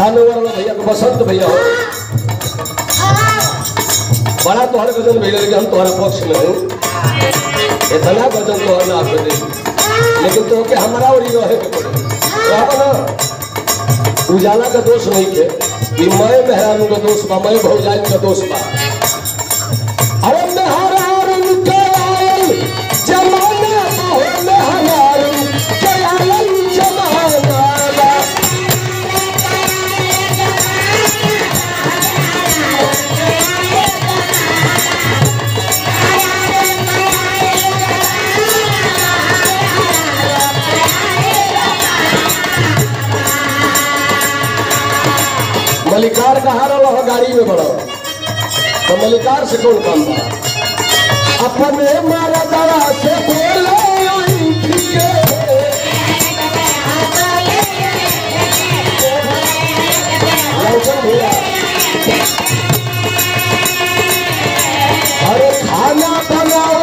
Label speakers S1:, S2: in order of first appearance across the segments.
S1: सामने वाला भैया को बसंत भैया हो बड़ा तोहर गजन भैया लेकिन हम तुम्हारा पक्ष में नहीं इतना गजन तोहर ना कर दे लेकिन तो के हमारा और ये रहे के पड़े ना उजाला का दोष नहीं के कि मैं मेहरानू का दोष बा मैं भौजाई का दोष बा अरे मेहरानू के आयल जमाना हो मेहरानू के आयल जमाना मलिकार कहा रहा गाड़ी में बड़ा तो मलिकार से कौन काम बा अपने मारा दवा से बोलो अरे खाना बनाओ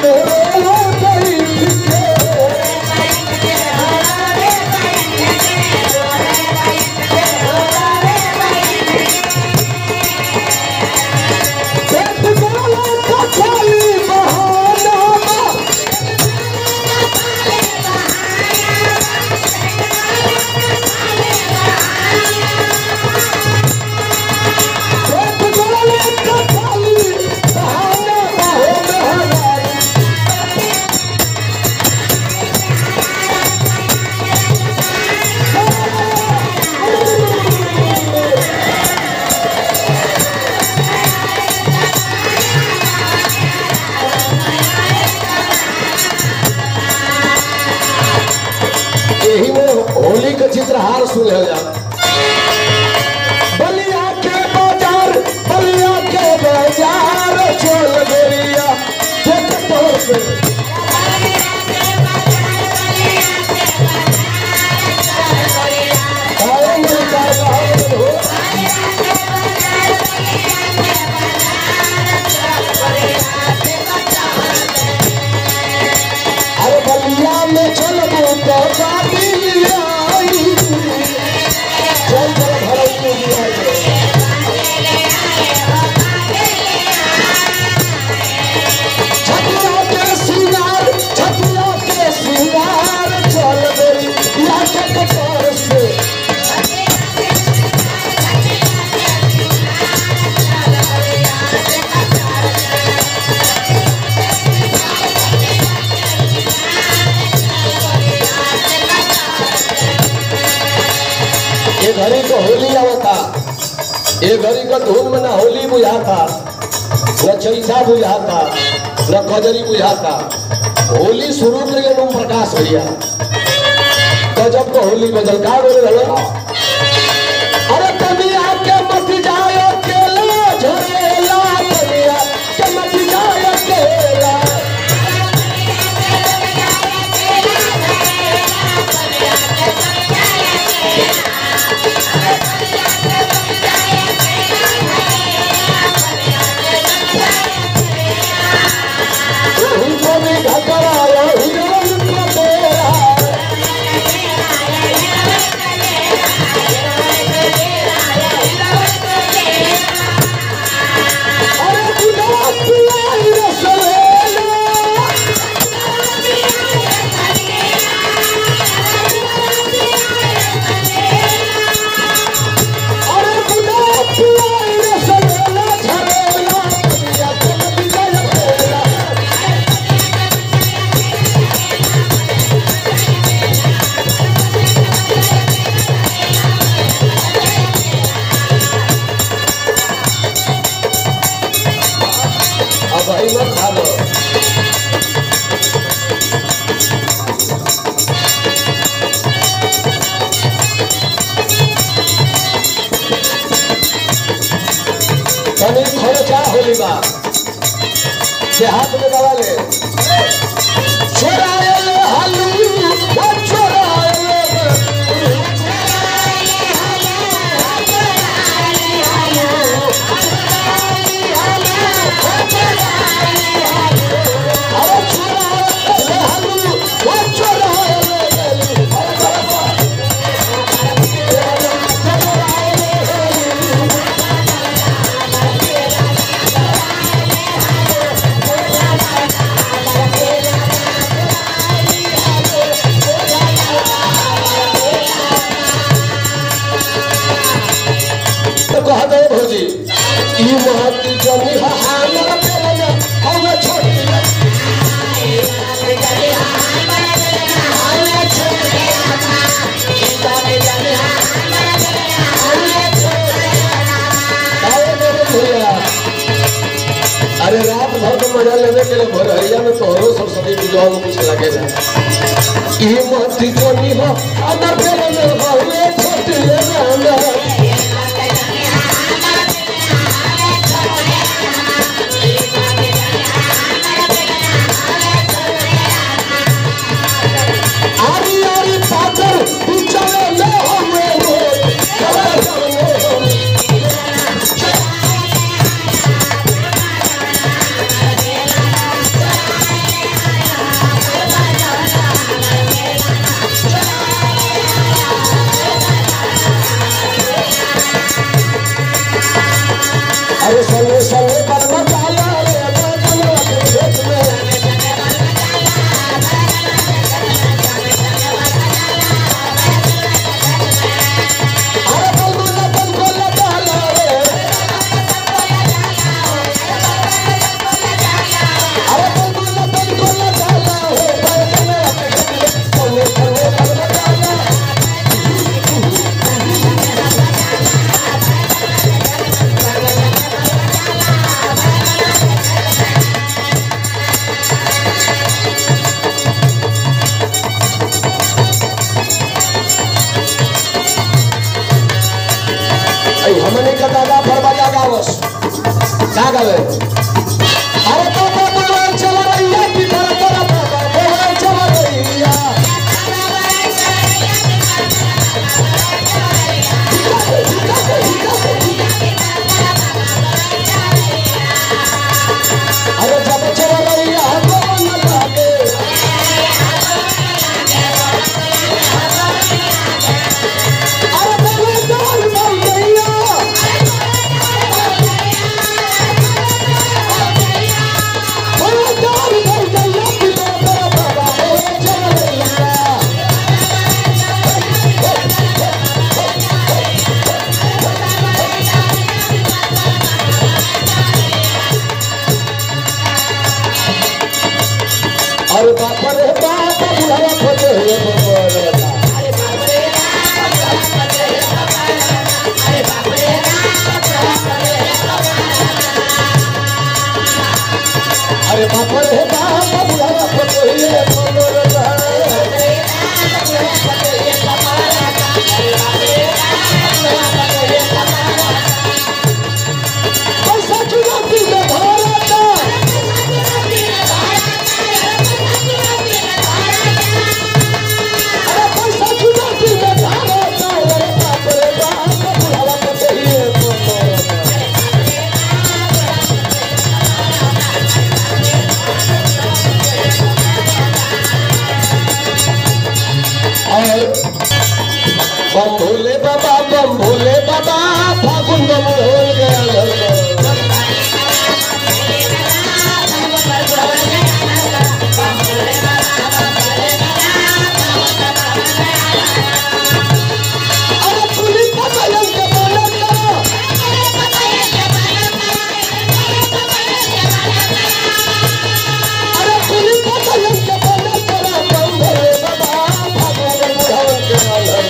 S1: चित्रहार सुन जा बलिया के बाजार चल गोरिया देख तोर से अरे बलिया में चल घड़ी को होली आवता ये घड़ी का धूम में ना होली बुझाता न चैता बुझाता न कजरी बुझाता होली शुरू कर ओम प्रकाश भैया गजब को होली बदल का बोले रहो अरे कभी आके मत जाए अकेला झरेला भैया के मत जाए अकेला हाथ में दबा ले छोराए हालू वो छोराए हालू रात भर तो मजा लेने के लिए भोरहरिया में तोहरो सरस्वती पूजा में कुछ लगेगा ई मस्ती जोनी हो अदर फेरे में हवे छोटी ले जाना आरी आरी पाकर बिचारे ले हवे हो अरे सने सने बरमा जाला रे बजना के खेत में अरे बलगुला जाला रे अरे बलगुला जाला हो बजना के खेत में सने सने बरमा जाला हमने का दादा फरमाया गावस क्या गावे अरे पापा बोल चला रैया की तरह पापा बोल चला रैया अरे जब चला रैया तो न लागे अरे बोले डाल बोल रैया अरे बाप रे बाप बुढ़ावा खोजे हुए बोलता अरे बाप रे बाप बुढ़ावा खोजे हुए बोलता पैसा चुनौती में भारत बम भोले बाबा फागुन बम हो गया अरे पुलिस पकड़न के बोलता अरे पुलिस पकड़न के बोलता बम भोले बाबा फागुन बम हो गया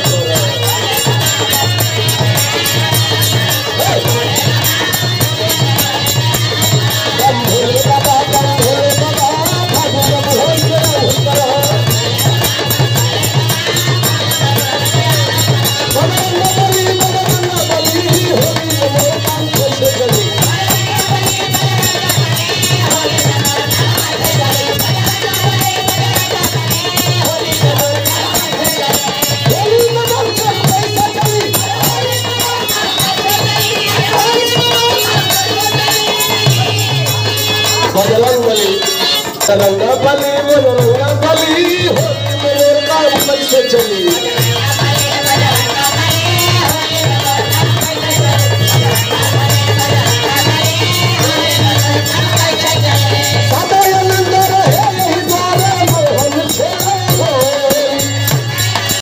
S1: रंगा बली वो रंगा बली होली में काम कैसे चली